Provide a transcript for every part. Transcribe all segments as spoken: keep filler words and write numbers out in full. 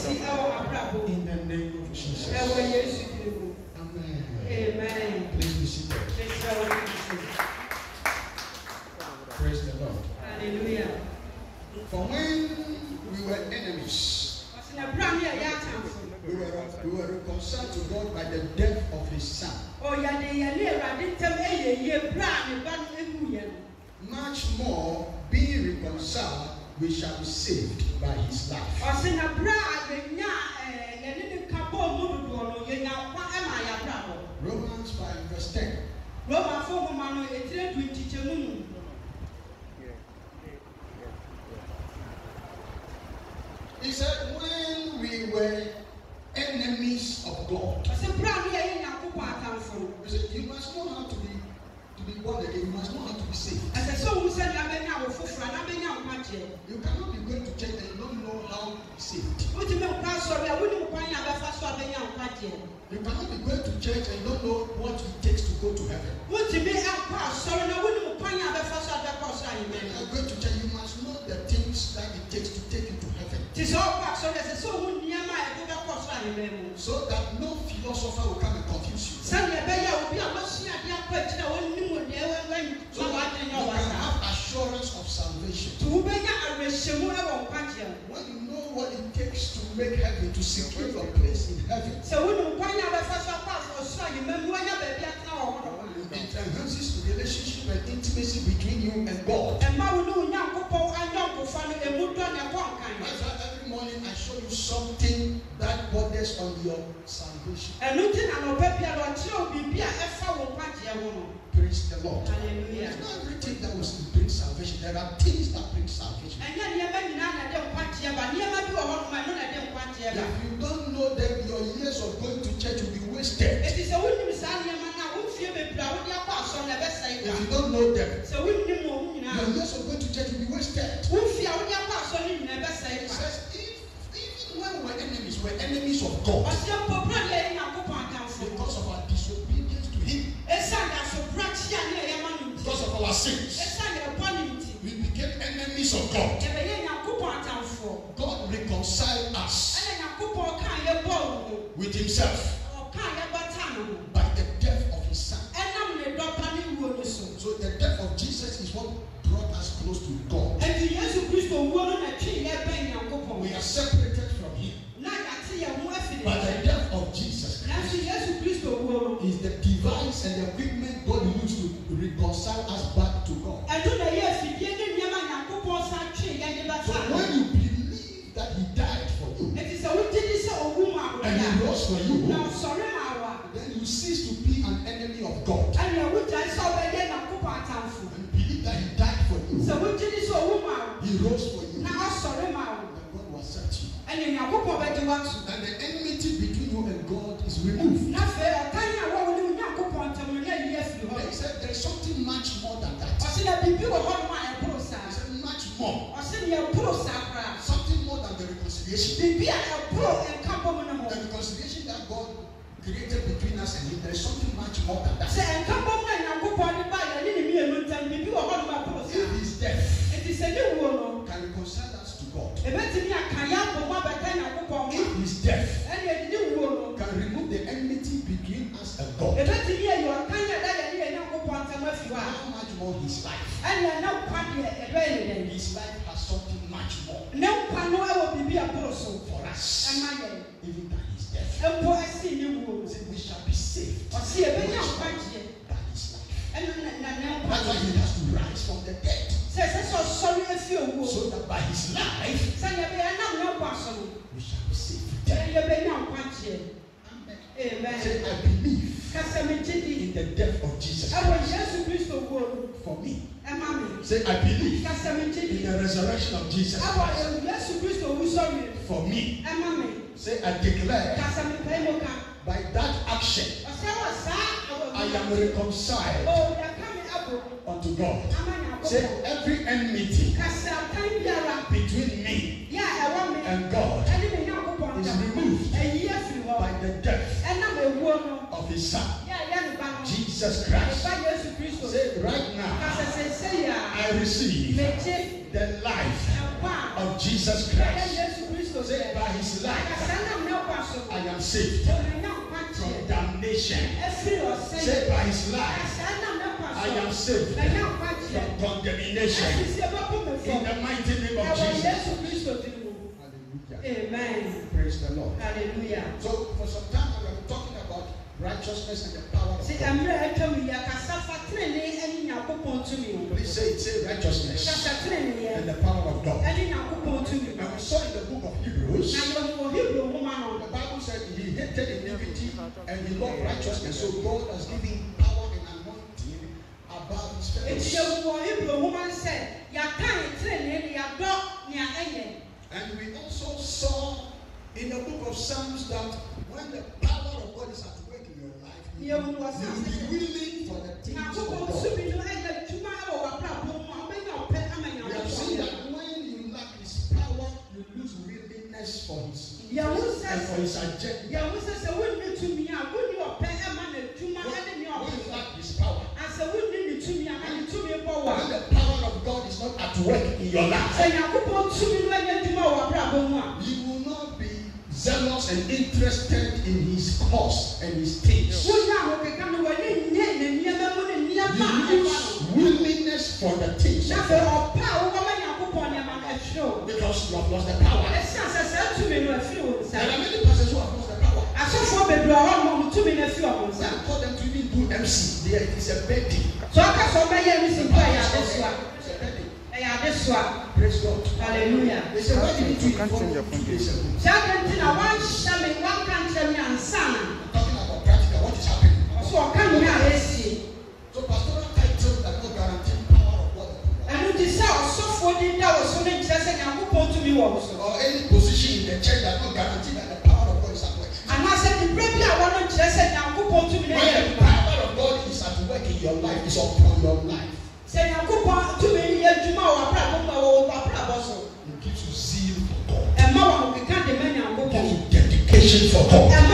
In the name of Jesus. Amen. Amen. Please be seated. Praise the Lord. Hallelujah. For when we were enemies, we were, we were reconciled to God by the death of His Son. Much more, being reconciled, we shall be saved by His life. Romans five verse ten. He said, when we were enemies of God, he said, you must know how to be to be born again. You must know how to be saved. You cannot be going to church and you don't know how to be saved. You cannot be going to church and you don't know what it takes to go to heaven. When you are going to church, you must know the things that it takes to take you to heaven. So that no philosopher will come and confuse you. So you can have assurance of salvation. When you know what it takes to make heaven, to secure your place in heaven, it enhances the relationship and intimacy between you and God. That's why every morning I show you something that borders on your salvation. Praise the Lord. Hallelujah. It's not everything that will bring salvation. There are things that bring salvation. If you don't know that, your years of going to church will be wasted. If you don't know them, your years of going to church will be wasted. It says, if, even when we're enemies, we're enemies of God. Because of our disobedience to Him. Because of our sins. We became enemies of God. God reconciled us with Himself by the death of His Son. So the death of Jesus is what brought us close to God. We are separated from Him. But the death of Jesus is the device and the equipment God used to reconcile us back to God. So when you believe that He died for you and He rose for you, then you cease to be an enemy of God. And you believe that He died for you, He rose for you, then God will accept you. And the enmity between you and God is removed. He said there is something much more than that. He said much more. Something more than the reconciliation. The reconciliation that God created between us and Him, there is something much more than that. If His death can reconcile us to God, if His death can remove the enmity between us and God, how much more His life? His life has something much more for us, even than His death. So we shall be saved by His life. That's why He has to rise from the dead, so that by His life we shall be saved. Amen. Say, I believe in the death of Jesus Christ for me. Say, I believe in the resurrection of Jesus Christ for me. Say, I declare by that action I am reconciled unto God. Say, every enmity between me and God is removed by the death of His Son, Jesus Christ. Say, right now I receive the life of Jesus Christ Say, by his life, I am saved from damnation. Say, by his life, I am saved from condemnation. In the mighty name of Jesus. Amen. Praise the Lord. Hallelujah. So, for some time, we have been talking about righteousness and the power of God. Please say it, say righteousness and the power of God. And we saw in the book of Hebrews, the Bible said he hated iniquity and he loved righteousness. So God has given power and anointing above his fellows. And we also saw in the book of Psalms that when the power of God is at work in your life, you will be willing for the things of God. We have seen that when you lack his power, you lose willingness for his and for his agenda. When you lack his power, when the power of God is not at work in your life, you will not be zealous and interested in his cause and his things. You lose willingness for the things of God because you have lost the power. There are many persons who have lost the power. I call them to even do M C. There is a betting. So I can praise God. Hallelujah. They say, why did you inform me two days ago? Talking about practical, what is happening? So pastoral titles that not guarantee power of God. Or any position in the church that not guarantee that the power of God is at work. When the power of God is at work in your life, is upon your life. It gives you zeal for God. It gives you dedication for God. It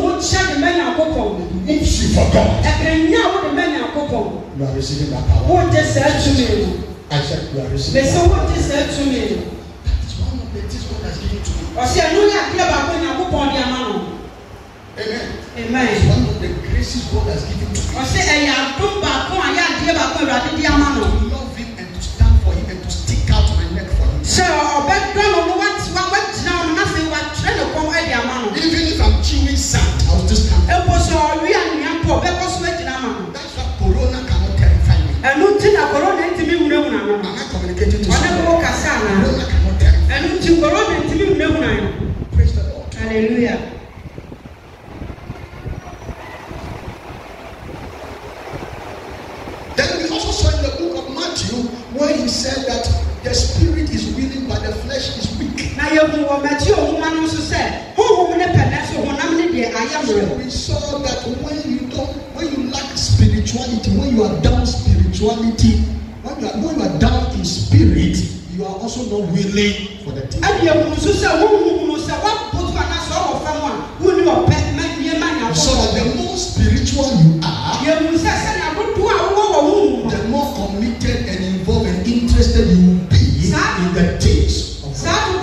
moves you for God. You are receiving that power. I said you are receiving that power. That is one of the things God has given to me. Amen. Amen. It's one of the graces God has given to me. To love him and to stand for him and to stick out my neck for him. Even if I'm chewing sand, I'll just stand. That's why Corona cannot terrify me. Am I communicating to someone? Corona cannot terrify me. Praise the Lord. Hallelujah. Where he said that the spirit is willing but the flesh is weak. So we saw that when you don't, when you lack spirituality, when you are down spirituality, when you are, when you are down in spirit, you are also not willing for the thing. So that the more spiritual you are, the more committed and involved and interested you will be in the things of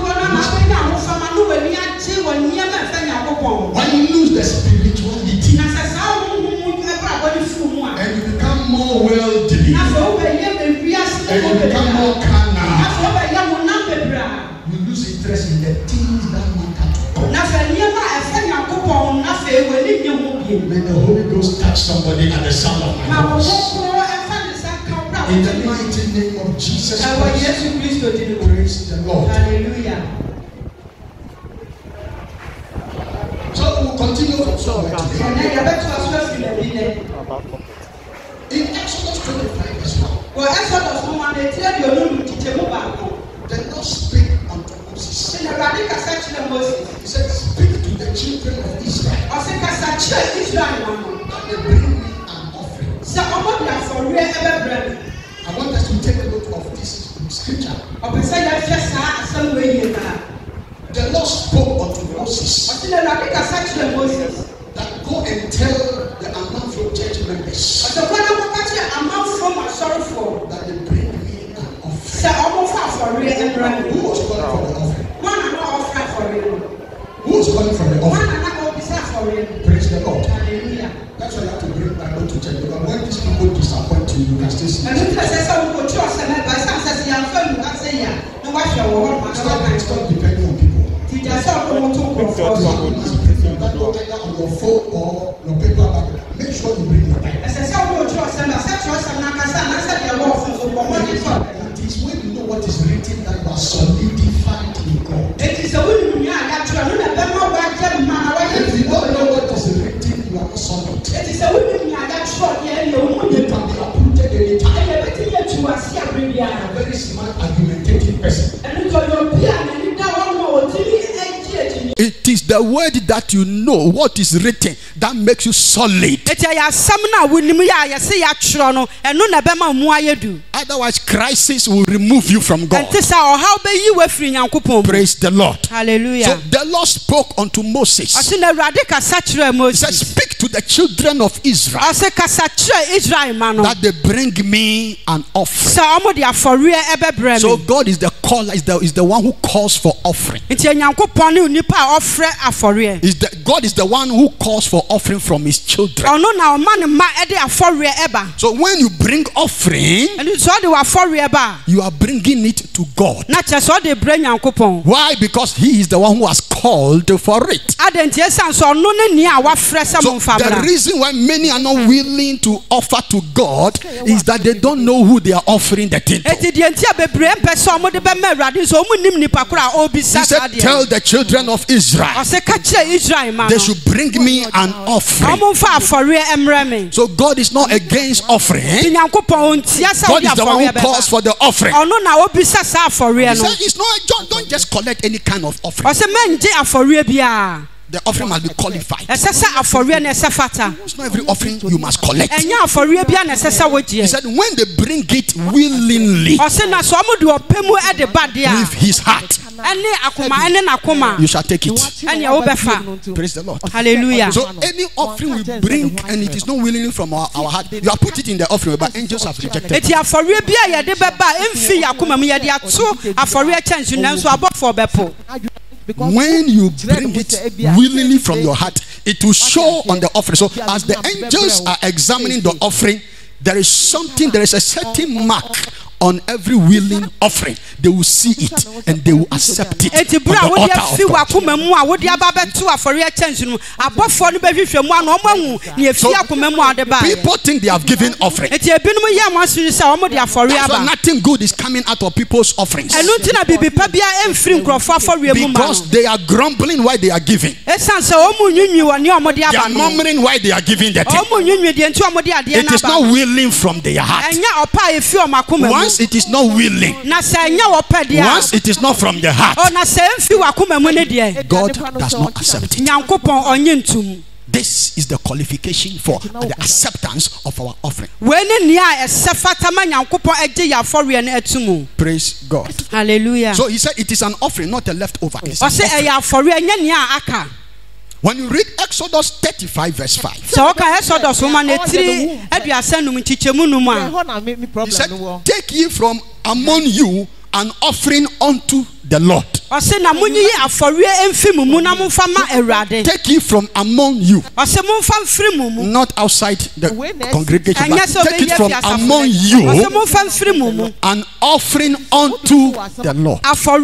God. When you lose the spirituality and you become more worldly and you become more carnal, you lose interest in the things that matter to God. May the Holy Ghost touch somebody at the sound of my voice. In the mighty name of Jesus Christ. Praise the Lord. Hallelujah. So we'll continue from somewhere today. In Exodus twenty-five as well. The Lord spake unto Moses. He said, speak to the children of Israel. That they bring me an offering. I want us to take a look of this scripture. The Lord spoke unto Moses that go and tell the Amanfro church members that they bring me an offering. Who was calling for the offering? Make sure you bring it back. It is when you know what is written that you are solidified in God. If you don't know what is written, you are not solid. You can be uprooted anytime. You are a very smart, argumentative person. It is the word that you know what is written that makes you solid. Otherwise, crisis will remove you from God. Praise the Lord. Hallelujah. So the Lord spoke unto Moses. He said, speak to the children of Israel that they bring me an offering. So God is the caller, is the, is the one who calls for offering. Is the, God is the one who calls for offering from his children. So when you bring offering, you are bringing it to God. Why? Because he is the one who has called for it. So the reason why many are not willing to offer to God is that they don't know who they are offering the thing to. He said, tell the children of Israel they should bring me an offering. So God is not against offering. God is the one who calls for the offering. He said, it's not, don't just collect any kind of offering. The offering must be qualified. It's not every offering you must collect. He said, when they bring it willingly with his heart, you shall take it. Praise the Lord. Hallelujah. So any offering we bring and it is not willingly from our, our heart, you have put it in the offering, but angels have rejected it. When you bring it willingly from your heart, it will show on the offering. So as the angels are examining the offering, there is something, there is a certain mark on every willing offering. They will see it and they will accept it on the altar of God. So people think they have given offering. That's why nothing good is coming out of people's offerings, because they are grumbling while they are giving. They are murmuring while they are giving the thing. It is not willing from their heart. Once it is not willing, once it is not from the heart, God does not accept it. This is the qualification for the acceptance of our offering. Praise God. Hallelujah. So he said it is an offering, not a leftover. When you read Exodus thirty-five verse five, he said, take ye from among you an offering unto the Lord. Take ye from among you, not outside the congregation, but take it from among you, an offering unto the Lord.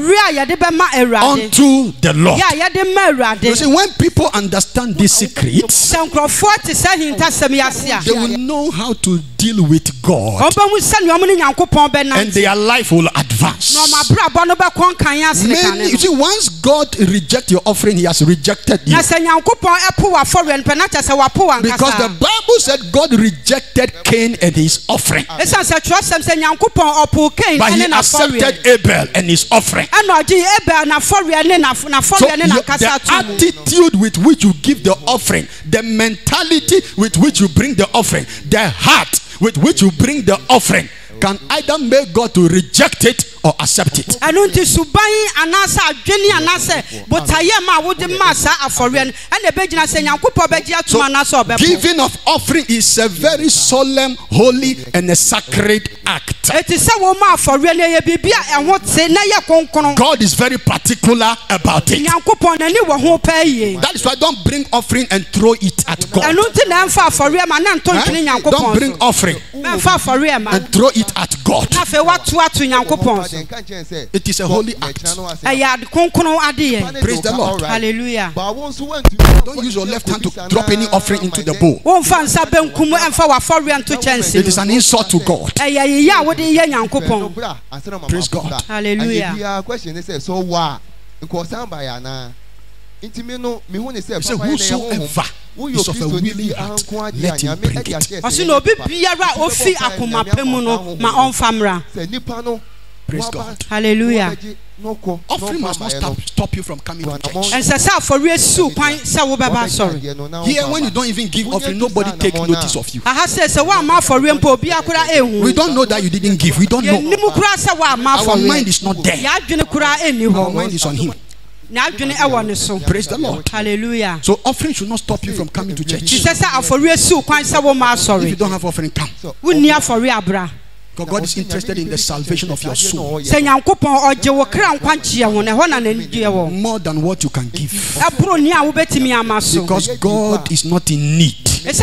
Unto the Lord. You see, when people understand these secrets, they will know how to deal with God, and their life will advance. Many, you see, once God rejects your offering, he has rejected you. Because the Bible said God rejected Cain and his offering, but he accepted Abel and his offering. So the attitude with which you give the offering, the mentality with which you bring the offering, the heart with which you bring the offering, can either make God to reject it or accept it. So giving of offering is a very solemn, holy, and a sacred act. God is very particular about it. That is why don't bring offering and throw it at God. Eh? Don't bring offering and throw it at God. It is a holy act. Praise the Lord. Hallelujah. Don't use your left hand to drop any offering into the bowl. It is an insult to God. Praise God. Hallelujah. He said, whosoever is of a willing heart, let him bring it. Praise God. Hallelujah. Offering must not stop, stop you from coming to church. Here, when you don't even give offering, nobody takes notice of you. We don't know that you didn't give. We don't know. Our mind is not there. Our mind is on Him. Praise the Lord. Hallelujah. So offering should not stop you from coming to church. If you don't have offering, come. Because God is interested in the salvation of your soul more than what you can give. Because God is not in need.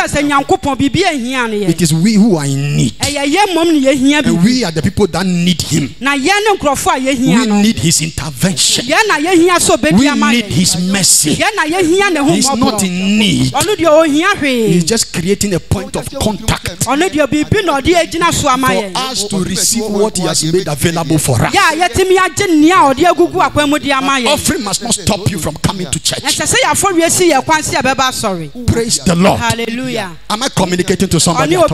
It is we who are in need. And we are the people that need Him. We need His intervention. We need His mercy. He's not in need. He's just creating a point of contact for us to receive what He has made available for us. Offering must not stop you from coming to church. Praise the Lord. Hallelujah. Am I communicating to somebody at all?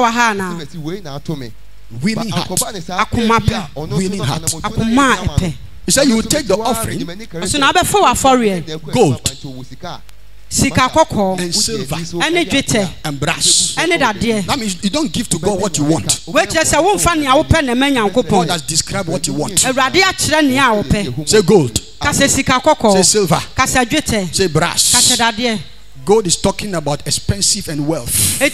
Willing heart. Willing heart. He said you will take the offering, gold, and silver, and brass. That means you don't give to God what you want. God has described what you want. Say gold. Say silver. Say brass. God is talking about expensive and wealth. So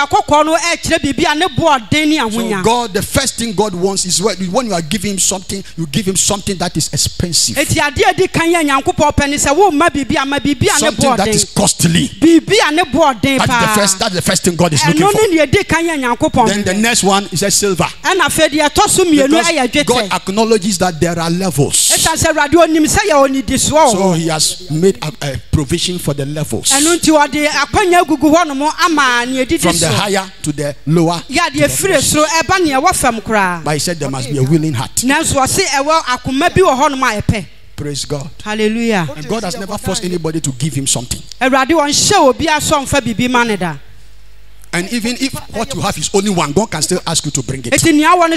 God, the first thing God wants is when you are giving Him something, you give Him something that is expensive. Something that is costly. That's the first, that's the first thing God is looking for. Then the next one is a silver. Because God acknowledges that there are levels. So He has made a, a provision for the levels. From the higher to the lower to the but He said there must be a willing heart. Praise God. Hallelujah. And God has never forced anybody to give Him something. And even if what you have is only one, God can still ask you to bring it. Because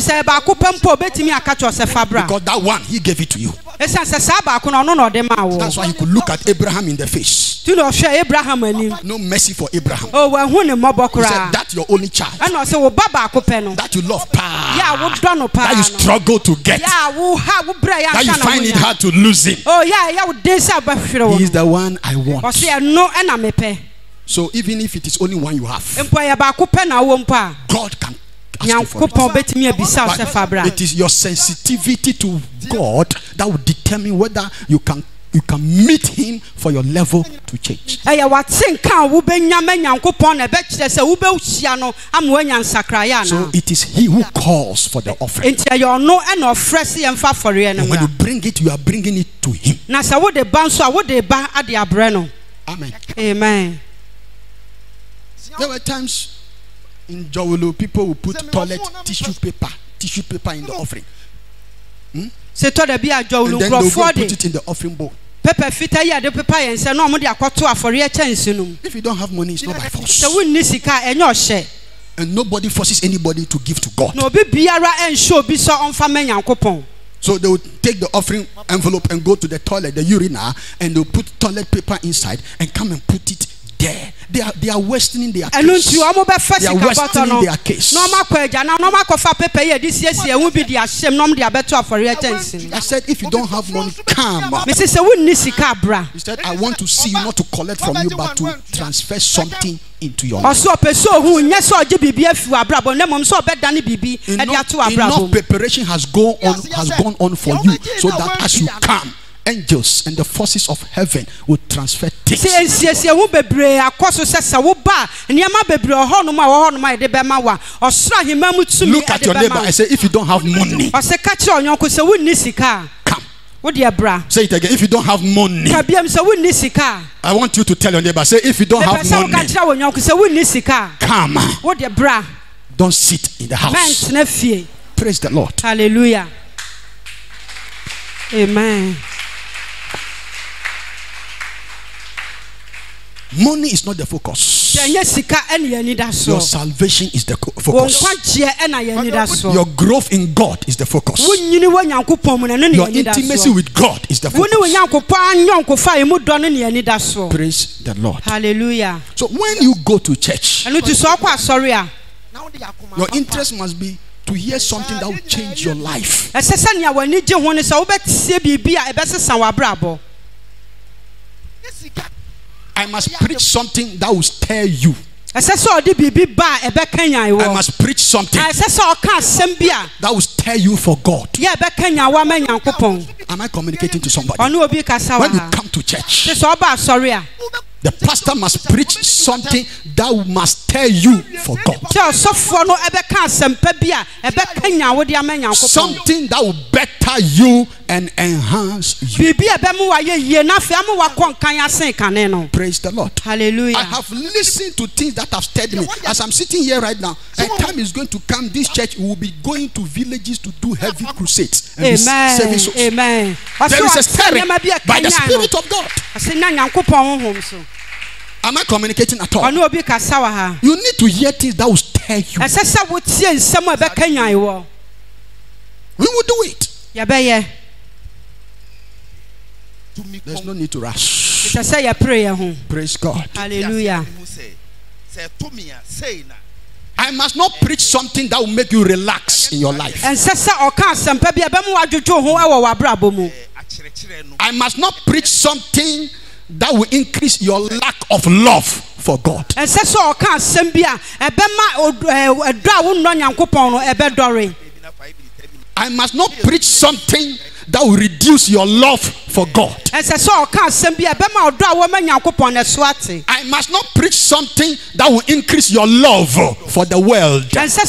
that one, He gave it to you. That's why He could look at Abraham in the face. No mercy for Abraham. He said, that's your only child that you love, that you struggle to get, that you find it hard to lose Him. He is the one I want. So even if it is only one you have, God can ask you for it. But it is your sensitivity to God that will determine whether you can you can meet Him for your level to change. So it is He who calls for the offering. And when you bring it, you are bringing it to Him. Amen. Amen. There were times in Jowolo, people will put toilet tissue paper, tissue paper in the offering. Hmm? And then they'll go put it in the offering bowl. If you don't have money, it's not by force. And nobody forces anybody to give to God. So they will take the offering envelope and go to the toilet, the urinal, and they'll put toilet paper inside and come and put it there. They are they are wasting their case. They are wasting their case. I said, if you don't have money, come. He said, I want to see you not to collect from you, but to transfer something into your life. Enough, enough preparation has gone on has gone on for you, so that as you come, angels and the forces of heaven will transfer things. Look at your neighbor and say, if you don't have money, come. Say it again. If you don't have money, I want you to tell your neighbor. Say, if you don't have money, come. Don't sit in the house. Praise the Lord. Hallelujah. Amen. Money is not the focus. Your salvation is the focus. Your growth in God is the focus. Your intimacy with God is the focus. Praise the Lord. Hallelujah. So when you go to church, your interest must be to hear something that will change your life. I must preach something that will stir you. I must preach something that will stir you for God. Am I communicating to somebody? When you come to church, the pastor must preach something that must stir you for God. Something that will better you and enhance you. Praise the Lord. Hallelujah. I have listened to things that have stirred me. As I'm sitting here right now, a time is going to come. This church will be going to villages to do heavy crusades. And Amen. Amen. There is a stirring by the Spirit of God. Am I communicating at all? You need to hear things that will stir you. We will do it. There's no need to rush. Praise God. Hallelujah. I must not preach something that will make you relax in your life. I must not preach something that will increase your lack of love for God. I must not preach something that will reduce your love for God. I must not preach something that will increase your love for the world.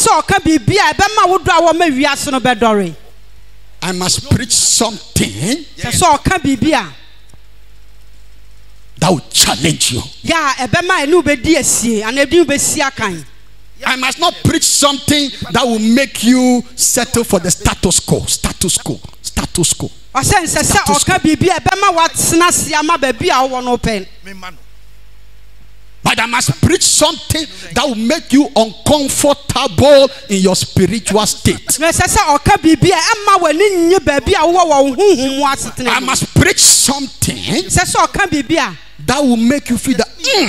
I must preach something that will challenge you. I must not preach something that will make you settle for the status quo. Status quo. Status quo. Status quo. But I must preach something that will make you uncomfortable in your spiritual state. I must preach something that will make you feel that mm,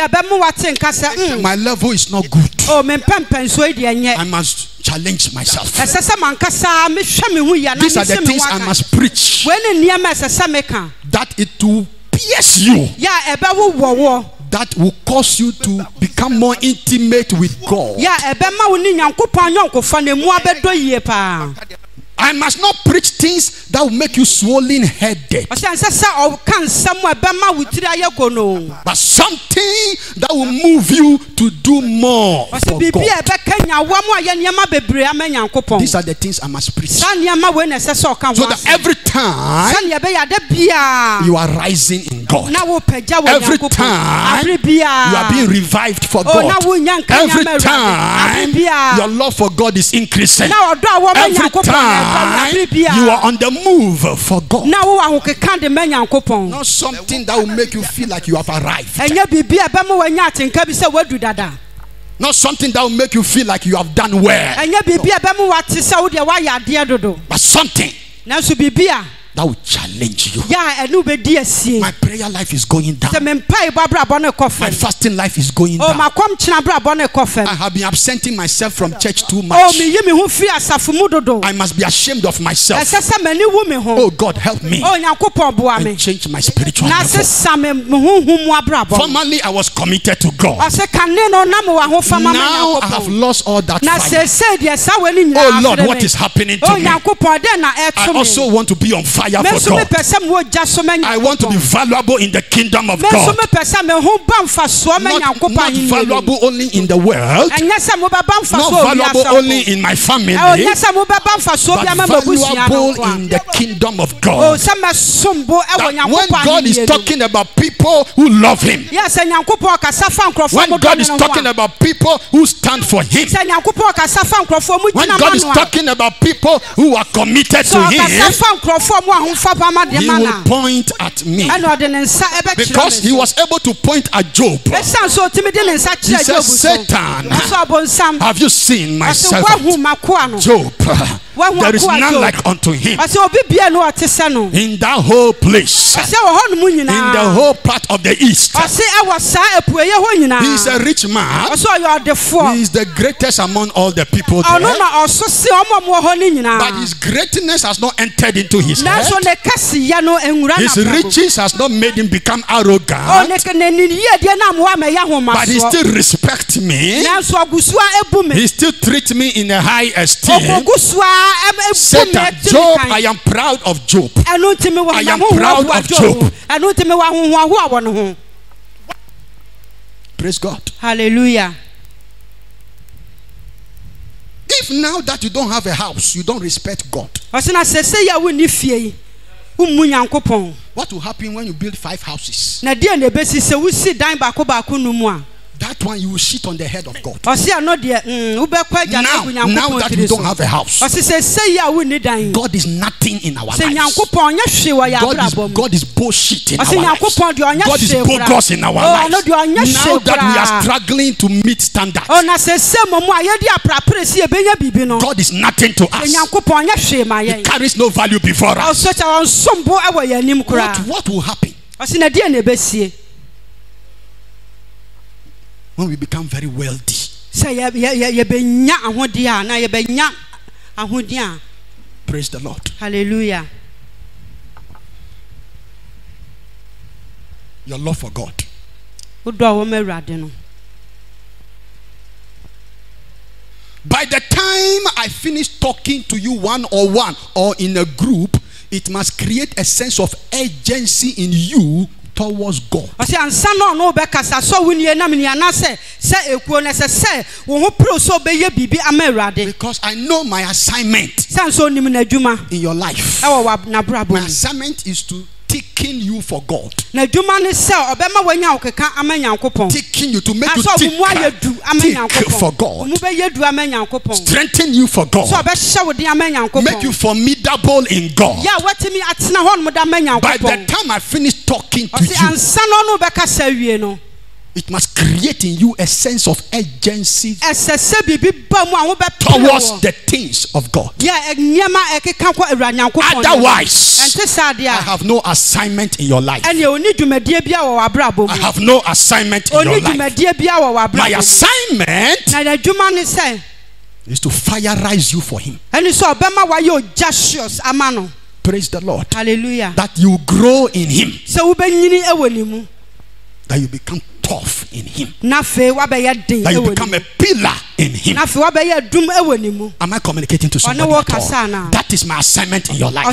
my level is not good. I must challenge myself. These are the things I must preach, that it will pierce you, that will cause you to become more intimate with God. I must not preach things that will make you swollen headed, but something that will move you to do more for God. These are the things I must preach, so that every time you are rising in God, every time you are being revived for God, every time your love for God is increasing, every time you are on the move for God. Not something that will make you feel like you have arrived. Not something that will make you feel like you have done well. No. But something that will challenge you. My prayer life is going down. My fasting life is going down. I have been absenting myself from church too much. I must be ashamed of myself. Oh God, help me and change my spiritual level. Formerly I was committed to God. Now I have lost all that fire. Oh Lord, what is happening to me? I also want to be on fire fire for God. I want to be valuable in the kingdom of God. Not, not valuable only in the world, not valuable only in my family, but valuable in the kingdom of God. That when God is talking about people who love Him, when God is talking about people who stand for Him, when God is talking about people who are committed to Him, He will point at me. Because He was able to point at Job. He said, Satan, have you seen my servant Job? There is none like unto him. In that whole place, in the whole part of the east, he is a rich man. He is the greatest among all the people there. But his greatness has not entered into his head. His riches has not made him become arrogant. But he still respects me. He still treats me in a high esteem. Satan, Job, I am proud of Job. I am proud of Job. Praise God. Hallelujah. If now that you don't have a house, you don't respect God, what will happen when you build five houses? That one you will shit on the head of God. Now, now that you don't have a house, God is nothing in our lives. God is, God is bullshit in our lives. God is bogus in our lives. Now that we are struggling to meet standards, God is nothing to us. He carries no value before us. What, what will happen when we become very wealthy? Praise the Lord. Hallelujah. Your love for God. By the time I finish talking to you one on one or in a group, it must create a sense of urgency in you towards God. Because I know my assignment in your life. My assignment is to taking you for God. Taking you to make you think, think for God. Strengthen you for God. Make you formidable in God. By the time I finish talking to you, it must create in you a sense of urgency towards the things of God. Otherwise, I have no assignment in your life. I have no assignment in your life. My assignment is to firerize you for Him. Praise the Lord. Hallelujah. That you grow in Him. That you become tough in Him. That you become a pillar in Him. Am I communicating to somebody at all? That is my assignment in your life.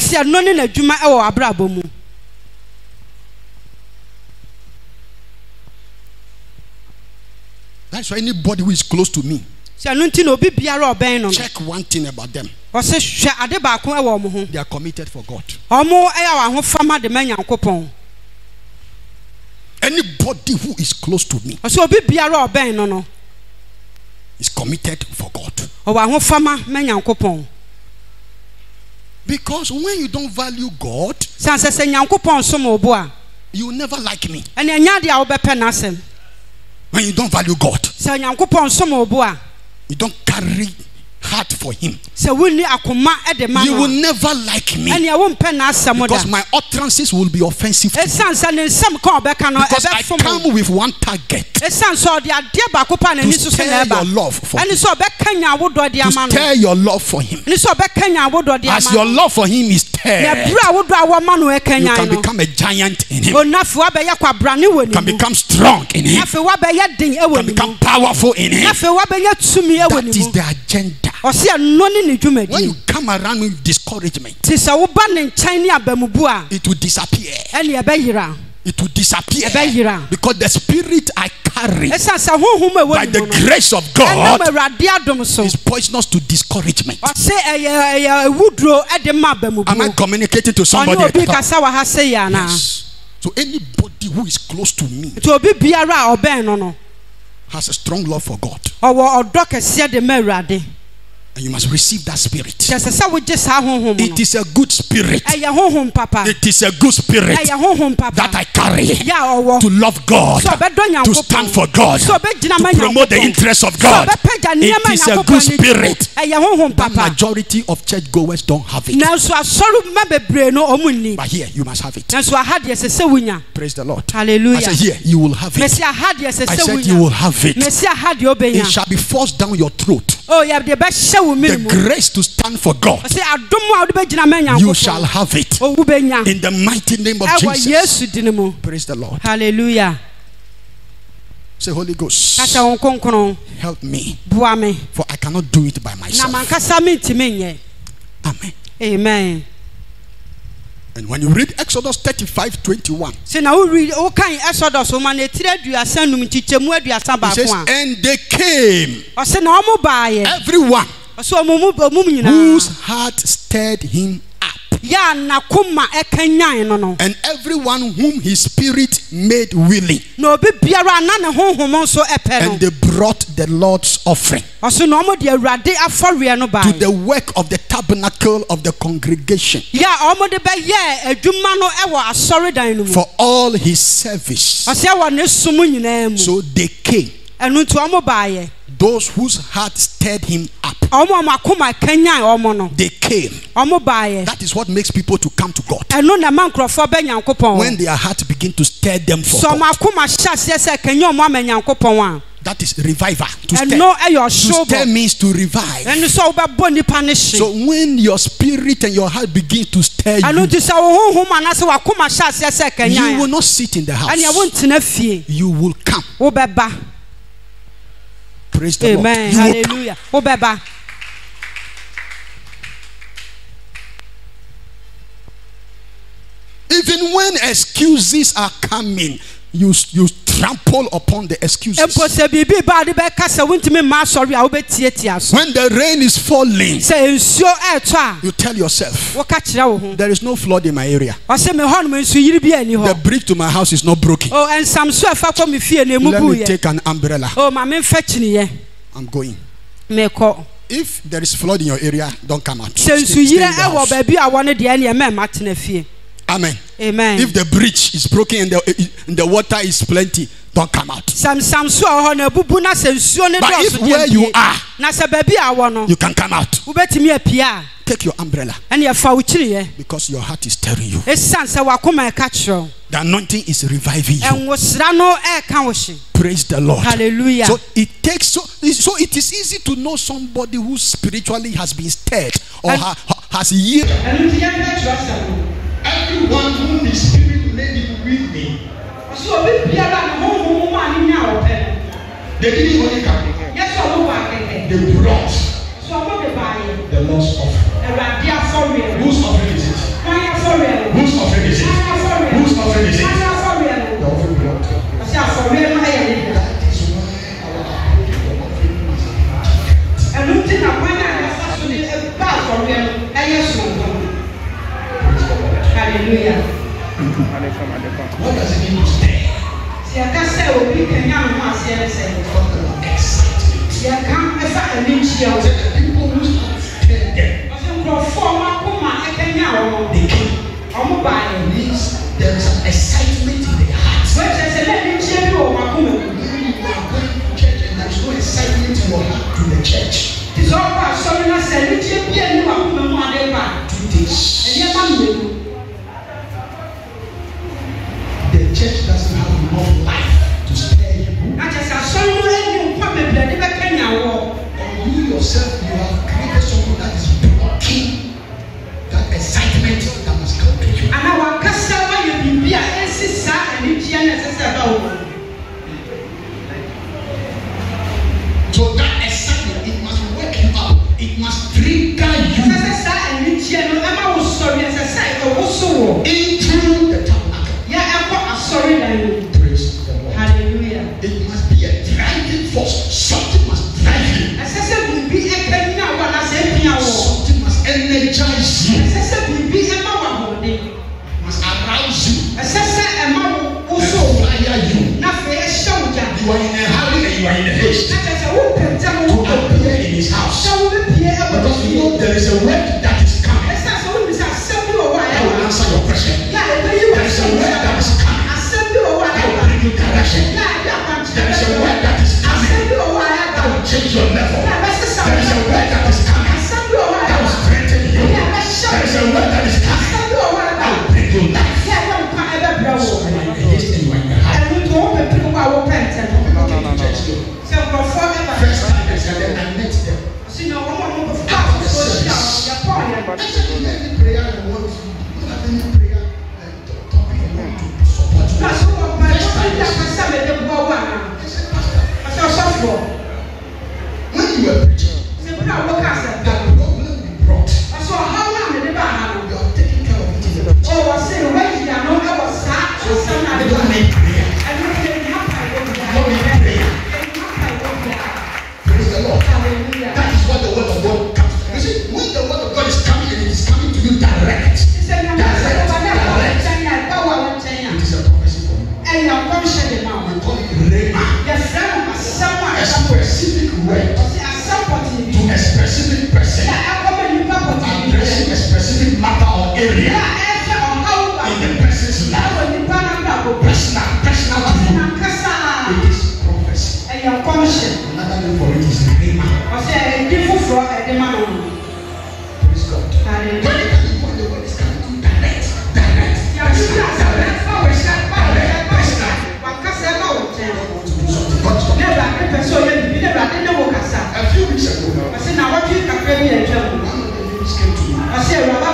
That's why anybody who is close to me, check one thing about them. They are committed for God. Anybody who is close to me is committed for God. Because when you don't value God, you will never like me. When you don't value God, you don't carry heart for Him, you will never like me. Because my utterances will be offensive to you. Because I come with one target: to stir your love for Him, to stir your love for Him. As your love for Him is stirred, you can become a giant in Him. You can become strong in Him. You can become powerful in Him. That is the agenda When you come around with discouragement, it will disappear. It will disappear because the spirit I carry by the grace of God is poisonous to discouragement. Am I communicating to somebody? Yes. So anybody who is close to me has a strong love for God. And you must receive that spirit. It is a good spirit. It is a good spirit that I carry to love God, to stand for God, to promote the interests of God. It is a good spirit. The majority of churchgoers don't have it. But here you must have it. Praise the Lord. Hallelujah. I said here you will have it. I said you will have it. It shall be forced down your throat. The grace to stand for God, you shall have it in the mighty name of Jesus. Praise the Lord. Hallelujah. Say, Holy Ghost, help me, for I cannot do it by myself. Amen. Amen. And when you read Exodus thirty-five twenty-one, it says, and they came, everyone whose heart stirred him up, and everyone whom his spirit made willing, and they brought the Lord's offering to the work of the tabernacle of the congregation for all his service. So they came, those whose heart stirred him up. They came. That is what makes people to come to God. When their heart begin to stir them for God. That is revival. To stir. To stir means to revive. So when your spirit and your heart begin to stir you, you will not sit in the house. You will come. Praise the Amen. Lord. Hallelujah. Even when excuses are coming, you you trample upon the excuses. When the rain is falling, you tell yourself, there is no flood in my area. The bridge to my house is not broken. Let me take an umbrella. I'm going. If there is flood in your area, don't come out. Stay, stay in the house. Amen. Amen. If the bridge is broken and the, and the water is plenty, don't come out. But if where you are, you can come out. Take your umbrella. Because your heart is stirring you. The anointing is reviving you. Praise the Lord. Hallelujah. So it takes so so it is easy to know somebody who spiritually has been stirred or ha, has yielded. Everyone whom the spirit made him with me. They didn't only come. They brought the Lord's offering. Whose offering is it? Whose offering is it? Whose offering is it? The offering brought. That is why our offering Hallelujah. What does it mean to stay? People who stay there. They came. Means there is an excitement in their hearts. When you are going to church and there is no excitement in your heart to the church. Two days. The church doesn't have enough life to spare you. Or you yourself, you have created something that is blocking that excitement that must come to you. So that excitement, it must wake you up. It into the tabernacle. Praise the Lord. Hallelujah. It must be a driving force. Something must drive you. Something must energize you. Must arouse you. Inspire you. You are in a hurry and you are in a haste to appear in his house. Because you know there is a word that is coming. I will answer your question. There is a word that is coming. I will bring you direction. There is a word that is coming. That will change your level. There is a word that is coming. That will strengthen you. There is a word that is coming. That will bring you life. So you are in the haste and you are in the house. First time I said them, I met them. After the service, I said, any prayer you want, you don't have any prayer topic you want to support. First time I said, Pastor, when you were preaching, the problem you brought, you are taking care of it in the preaching. So you don't need prayer. You don't need prayer. Praise the Lord. That is what the word of God comes to. You see, when the word of God is coming and it is coming to you direct, direct, direct, it is a prophecy for you. We call it rhema. A specific word to a specific person, addressing a specific matter or area in the person's life. Personal, personal to you. It is prophecy. Another name for it is rhema. Praise God. When the word is coming to direct, direct, personal, direct, personal, direct, personal. God wants to do something. God stop. A few weeks ago, one of the ladies came to me. I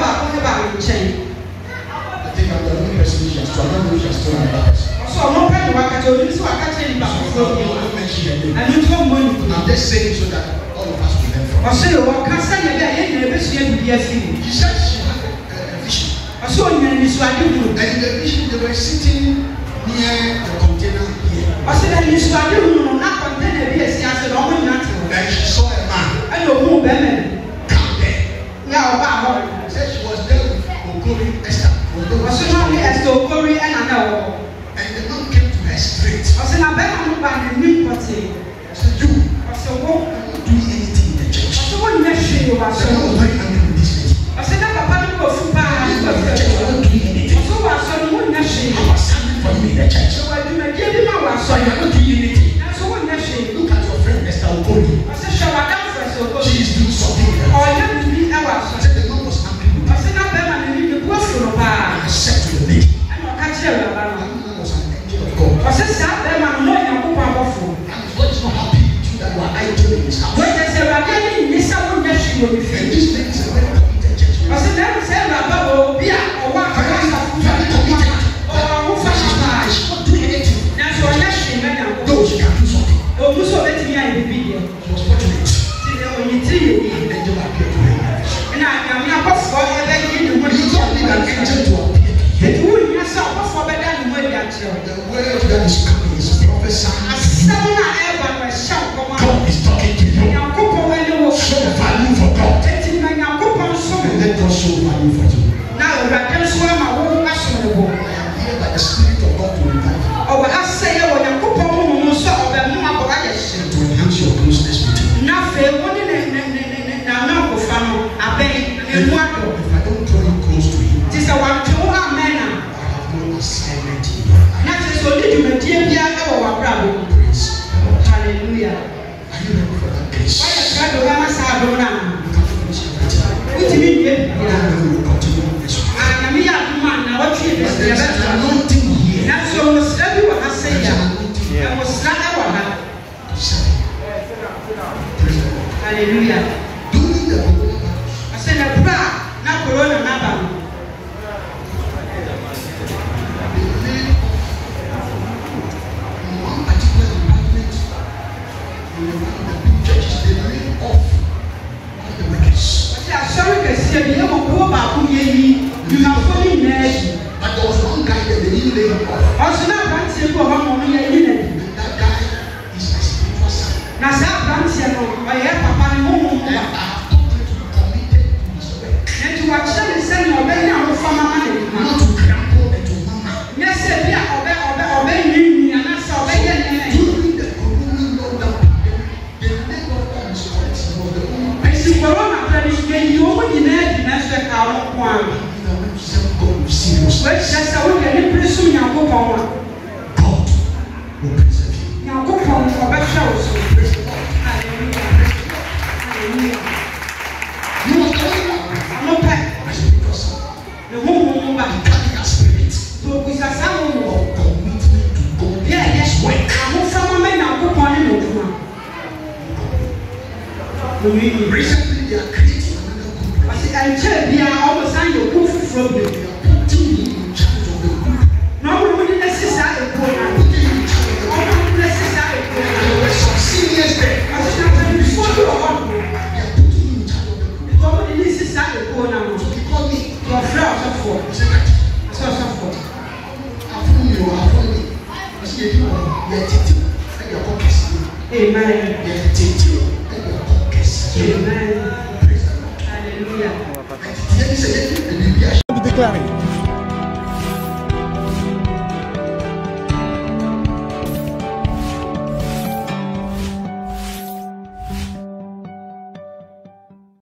think I'm the only person she has told. I don't know if she has told another person. So I'm not mentioning her name. I'm just saying so that all of us will learn from her. She said she had a, a vision. And in the vision they were sitting near the container here. And she saw a man come there. She said she was there with Okori Esther. And the man came to her straight. I said, you, I'm not doing anything in the church. I said, I was very angry with this lady. I said, I'm not doing anything. I was standing for you in the church. So you're not doing anything. Look at your friend Esther Okori. She is doing something in her life. I said, the man was angry with me. I said to the lady, that man was an angel of God. And God is not happy with you that you are idle in his house. And this lady is a very committed church. Very committed. She's not doing anything. Though she can do something. She was fortunate. An angel appeared to her. You don't need an angel to appear. The word that is coming is prophesying. God is talking to you. Show value for God. And let God show value for you. I am here by the Spirit of God to revive you. And to enhance your closeness with Him. If I don't draw you close to Him, assignment in your life. Praise the Lord. Hallelujah. Are you ready for that grace? You can finish everything. I don't know we will continue this week. But there is an anointing here. There is an anointing here. To serve. Praise the Lord. Hallelujah. During the coronavirus, one particular Recently they are creating another group. I said, I'm telling you, I almost signed your proof from you. They are putting me in charge of the group. No, we didn't necessarily go now. Putting me in charge of the group. No, we didn't necessarily go now. There were some seniors there. I said, I'm before you are on. They are putting me in charge of the group. No, we didn't necessarily go now. So they call me. Your friend was up for. I said, I said, I said, for. I found you, I found you. I said, you are titi. And you are focusing. Amen. You are titi. Amen. Praise the Lord. Hallelujah. Declaring.